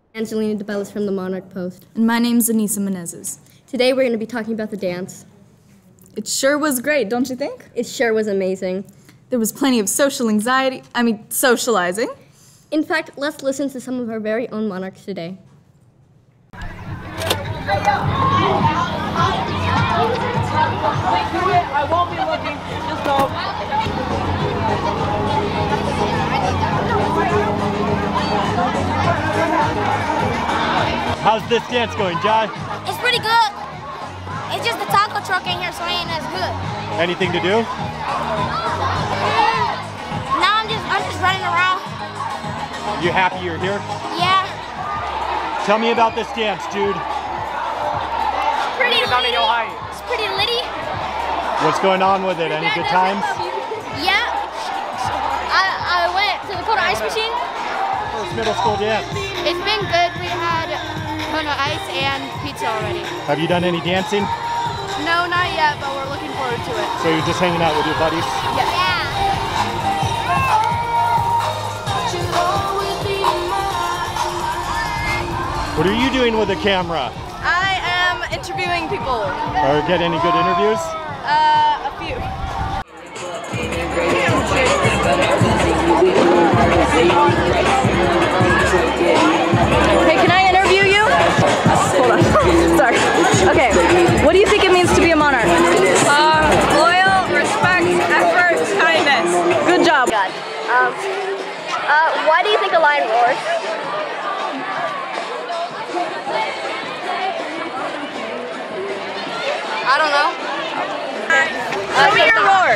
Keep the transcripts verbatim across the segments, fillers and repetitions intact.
Angelina DeBellis from the Monarch Post. And my name's Anissa Menezes. Today we're going to be talking about the dance. It sure was great, don't you think? It sure was amazing. There was plenty of social anxiety, I mean, socializing. In fact, let's listen to some of our very own monarchs today. I won't be looking, just go. How's this dance going, Jai? It's pretty good. It's just the taco truck in here, so it ain't as good. Anything to do? Mm, now I'm just I'm just running around. You happy you're here? Yeah. Tell me about this dance, dude. It's pretty litty. It's pretty litty. What's going on with it? Any good times? Yeah. I I went to the Kona Ice Machine. First middle school dance. It's been good. We had Kona Ice and pizza already. Have you done any dancing? No, not yet, but we're looking forward to it. So you're just hanging out with your buddies? Yeah. What are you doing with the camera? I am interviewing people. Or get any good interviews? Uh, a few. Hey, can I interview you? Hold on. Sorry. Okay. What do you think it means to be a monarch? Uh, loyal, respect, effort, kindness. Good job. God. Um, uh, why do you think a lion roars? I don't know. Show me your roar.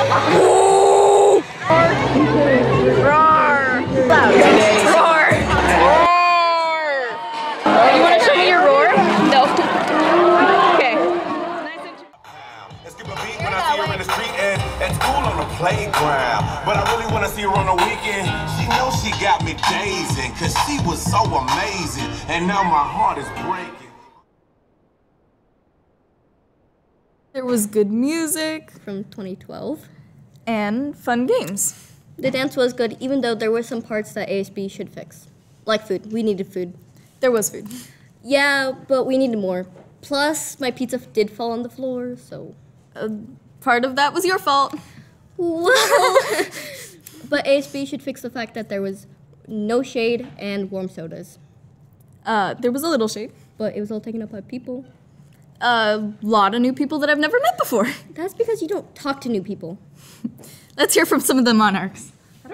Roar. Loud. Roar. Roar. You want to show me your roar? No. Okay. Let's give a beat when I see her in the street and at school on the playground. But I really want to see her on the weekend. She knows she got me dazing, cause she was so amazing. And now my heart is breaking. There was good music From twenty twelve. and fun games. The dance was good, even though there were some parts that A S B should fix. Like food. We needed food. There was food. Yeah, but we needed more. Plus, my pizza did fall on the floor, so... Uh, part of that was your fault. Well... But A S B should fix the fact that there was no shade and warm sodas. Uh, there was a little shade. But it was all taken up by people. A lot of new people that I've never met before. That's because you don't talk to new people. Let's hear from some of the monarchs. A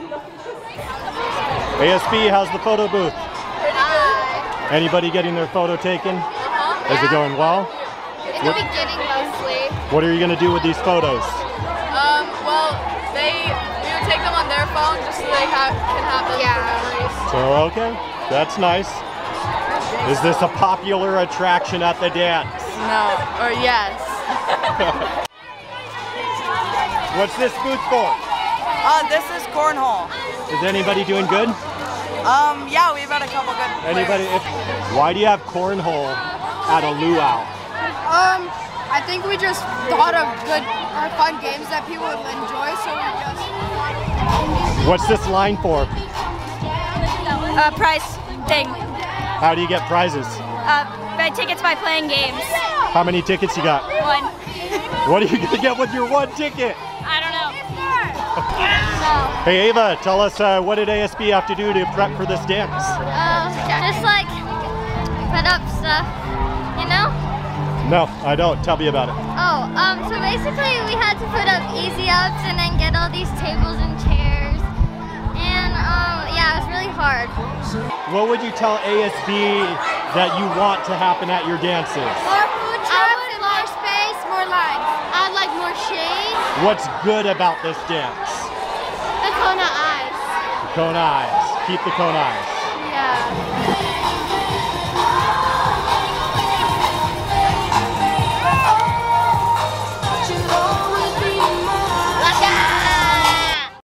S B, how's the photo booth? Hi. Anybody getting their photo taken? Uh-huh. Is it going well? In the beginning, mostly. What are you going to do with these photos? Um, well, they, we would take them on their phone just so they have, can have them Yeah. for memories. So, okay, that's nice. Is this a popular attraction at the dance? No, or yes. What's this booth for? Uh, this is cornhole. Is anybody doing good? Um, yeah, we've had a couple good Anybody? If, why do you have cornhole at a luau? Um, I think we just thought of good or fun games that people would enjoy, so we just... What's this line for? Uh, prize thing. How do you get prizes? Uh, buy tickets by playing games. How many tickets you got? One. What are you gonna get with your one ticket? I don't know. Hey Ava, tell us uh, what did A S B have to do to prep for this dance? Uh, just like put up stuff, you know? No, I don't. Tell me about it. Oh, um, so basically we had to put up easy ups and then get all these tables and chairs. And, um, yeah, it was really hard. What would you tell A S B that you want to happen at your dances? More food trucks and more space, more lines. I'd like more shade. What's good about this dance? The Kona Ice. Cone eyes. Keep the cone eyes. Yeah.